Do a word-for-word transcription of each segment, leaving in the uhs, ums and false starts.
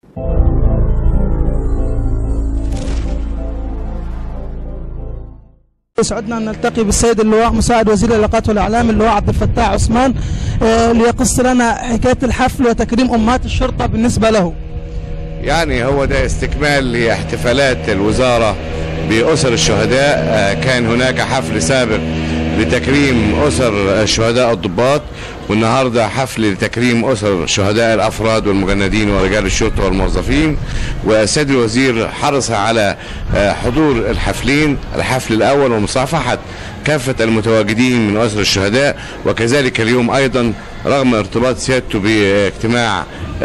يسعدنا أن نلتقي بالسيد اللواء مساعد وزير العلاقات والإعلام اللواء عبد الفتاح عثمان ليقص لنا حكاية الحفل وتكريم أمهات الشرطة بالنسبة له. يعني هو ده استكمال لاحتفالات الوزارة بأسر الشهداء. كان هناك حفل سابق لتكريم أسر الشهداء الضباط، والنهاردة حفل لتكريم أسر شهداء الأفراد والمجندين ورجال الشرطة والموظفين. والسيد الوزير حرص على حضور الحفلين، الحفل الأول ومصافحة كافة المتواجدين من أسر الشهداء، وكذلك اليوم أيضا رغم ارتباط سيادته باجتماع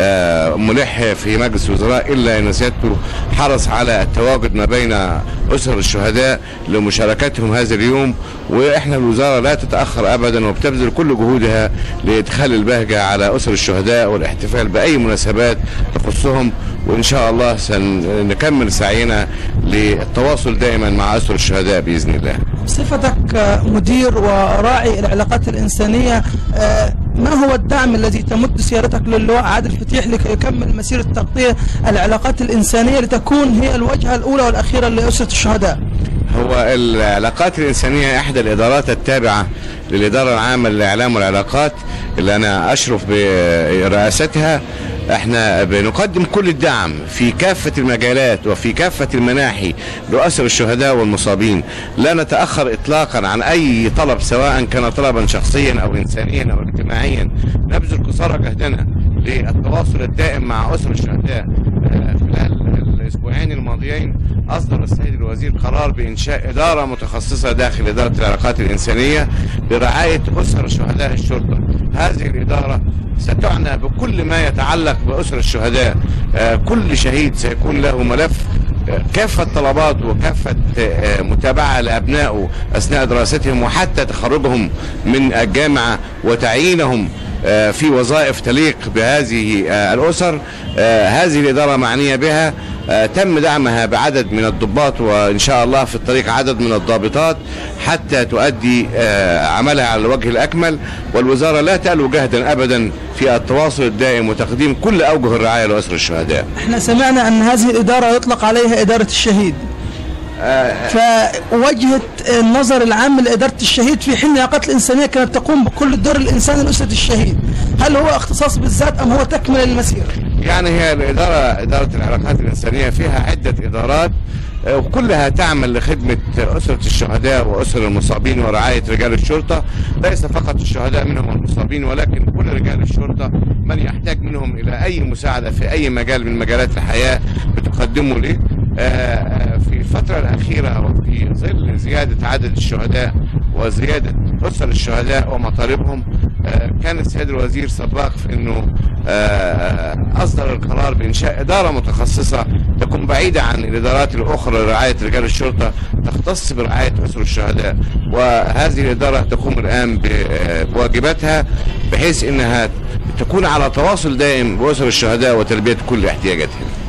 ملح في مجلس الوزراء إلا أن سيادته حرص على التواجد ما بين أسر الشهداء لمشاركتهم هذا اليوم. وإحنا الوزارة لا تتأخر أبدا وبتبذل كل جهودها لإدخال البهجة على أسر الشهداء والاحتفال بأي مناسبات تخصهم، وإن شاء الله سنكمل سعينا للتواصل دائما مع أسر الشهداء بإذن الله. بصفتك مدير وراعي العلاقات الإنسانية، ما هو الدعم الذي تمد سيادتك للواء عادل فتيح لكي يكمل مسيرة تغطية العلاقات الإنسانية لتكون هي الوجهة الأولى والأخيرة لأسرة الشهداء؟ هو العلاقات الإنسانية إحدى الإدارات التابعة للإدارة العامة للإعلام والعلاقات اللي أنا أشرف برئاستها. احنا بنقدم كل الدعم في كافة المجالات وفي كافة المناحي لأسر الشهداء والمصابين. لا نتأخر اطلاقا عن اي طلب سواء كان طلبا شخصيا او انسانيا او اجتماعيا. نبذل قصارى جهدنا للتواصل الدائم مع أسر الشهداء. خلال الاسبوعين الماضيين اصدر السيد الوزير قرار بانشاء ادارة متخصصة داخل ادارة العلاقات الانسانية برعاية اسر شهداء الشرطة. هذه الادارة ستعنى بكل ما يتعلق بأسر الشهداء. كل شهيد سيكون له ملف كافة طلبات وكافة متابعة لأبنائه أثناء دراستهم وحتى تخرجهم من الجامعة وتعيينهم في وظائف تليق بهذه الأسر. هذه الإدارة معنية بها. تم دعمها بعدد من الضباط وإن شاء الله في الطريق عدد من الضابطات حتى تؤدي عملها على الوجه الأكمل. والوزارة لا تألو جهدا أبدا في التواصل الدائم وتقديم كل أوجه الرعاية لأسر الشهداء. احنا سمعنا أن هذه الإدارة يطلق عليها إدارة الشهيد، فوجهة النظر العام لإدارة الشهيد في حين العلاقات الإنسانية كانت تقوم بكل الدور الإنساني لأسرة الشهيد، هل هو اختصاص بالذات أم هو تكمل المسيرة؟ يعني هي الإدارة إدارة العلاقات الإنسانية فيها عدة إدارات وكلها تعمل لخدمة أسرة الشهداء وأسر المصابين ورعاية رجال الشرطة. ليس فقط الشهداء منهم المصابين ولكن كل رجال الشرطة من يحتاج منهم إلى أي مساعدة في أي مجال من مجالات الحياة بتقدمه له. في الفترة الأخيرة وفي ظل زيادة عدد الشهداء وزيادة أسر الشهداء ومطالبهم، كان السيد الوزير سباق في أنه أصدر القرار بإنشاء إدارة متخصصة تكون بعيدة عن الإدارات الأخرى لرعاية رجال الشرطة تختص برعاية أسر الشهداء. وهذه الإدارة تقوم الآن بواجباتها بحيث أنها تكون على تواصل دائم بأسر الشهداء وتلبية كل احتياجاتهم.